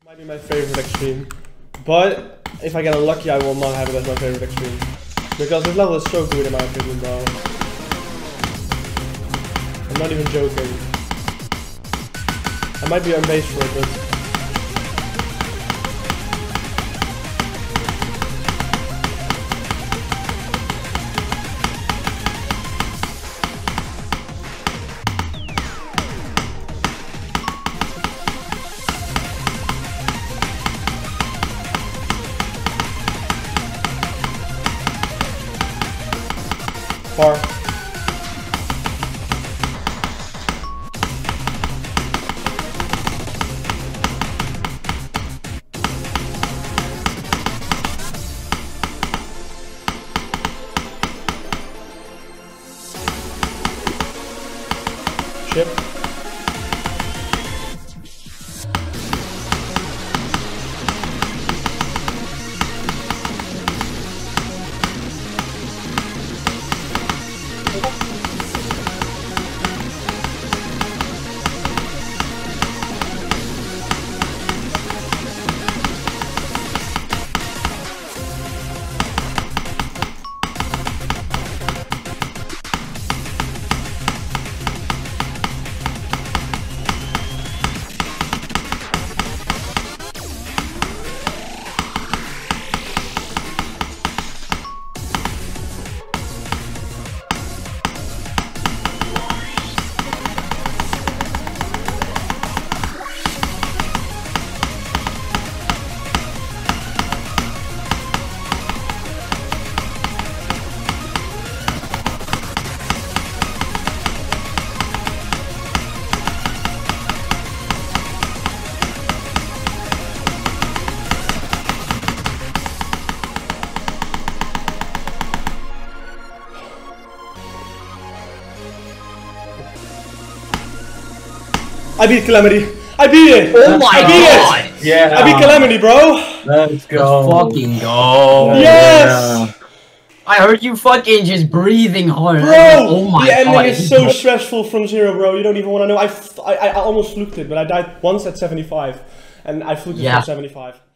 Might be my favorite extreme, but if I get unlucky, I will not have it as my favorite extreme because this level is so good in my opinion, bro. I'm not even joking. I might be on base for it, but. Far. Chip. I beat Calamity. I beat it. Oh my god. It. Yeah. I beat Calamity, bro. Let's go. Let's fucking go. Yes. I heard you fucking just breathing hard. Bro, Oh my the ending god. is so stressful from 0, bro. You don't even want to know. I almost fluked it, but I died once at 75, and I fluked it from 75.